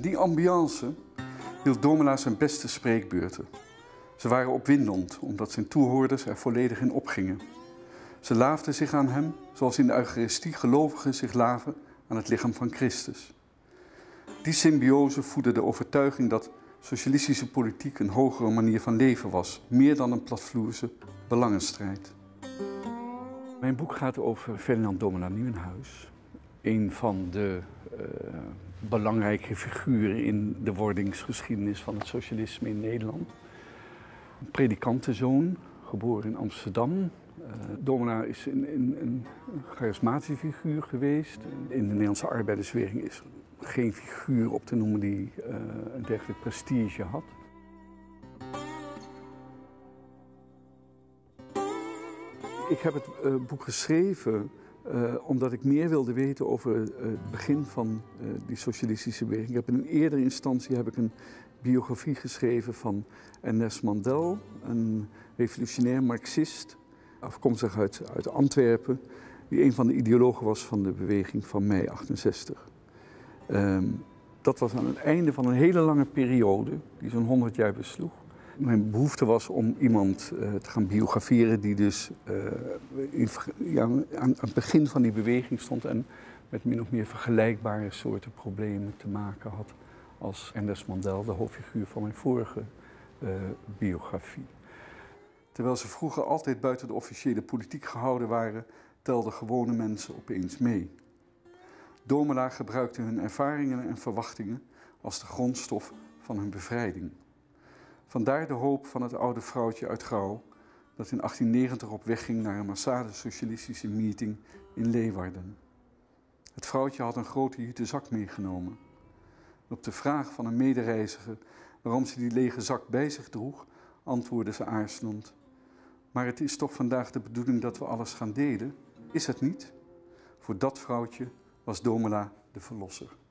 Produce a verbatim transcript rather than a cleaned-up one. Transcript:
die ambiance hield Domela zijn beste spreekbeurten. Ze waren opwindend, omdat zijn toehoorders er volledig in opgingen. Ze laafden zich aan hem, zoals in de Eucharistie gelovigen zich laven aan het lichaam van Christus. Die symbiose voedde de overtuiging dat socialistische politiek een hogere manier van leven was, meer dan een platvloerse belangenstrijd. Mijn boek gaat over Ferdinand Domela Nieuwenhuis, een van de uh, belangrijke figuren in de wordingsgeschiedenis van het socialisme in Nederland. Een predikantenzoon, geboren in Amsterdam. Uh, Domela is een, een, een charismatische figuur geweest. In de Nederlandse arbeidersbeweging is geen figuur op te noemen die uh, een dergelijk prestige had. Ik heb het uh, boek geschreven uh, omdat ik meer wilde weten over uh, het begin van uh, die socialistische beweging. Ik heb in een eerdere instantie heb ik een biografie geschreven van Ernest Mandel, een revolutionair marxist, afkomstig uit, uit Antwerpen, die een van de ideologen was van de beweging van mei achtenzestig. Um, dat was aan het einde van een hele lange periode, die zo'n honderd jaar besloeg. Mijn behoefte was om iemand uh, te gaan biograferen die dus uh, in, ja, aan, aan het begin van die beweging stond en met min of meer vergelijkbare soorten problemen te maken had als Ernest Mandel, de hoofdfiguur van mijn vorige uh, biografie. Terwijl ze vroeger altijd buiten de officiële politiek gehouden waren, telden gewone mensen opeens mee. Domela gebruikte hun ervaringen en verwachtingen als de grondstof van hun bevrijding. Vandaar de hoop van het oude vrouwtje uit Grauw, dat in achttien negentig op weg ging naar een massale socialistische meeting in Leeuwarden. Het vrouwtje had een grote jute zak meegenomen. Op de vraag van een medereiziger waarom ze die lege zak bij zich droeg, antwoordde ze aarzelend: "Maar het is toch vandaag de bedoeling dat we alles gaan delen? Is het niet?" Voor dat vrouwtje was Domela de verlosser.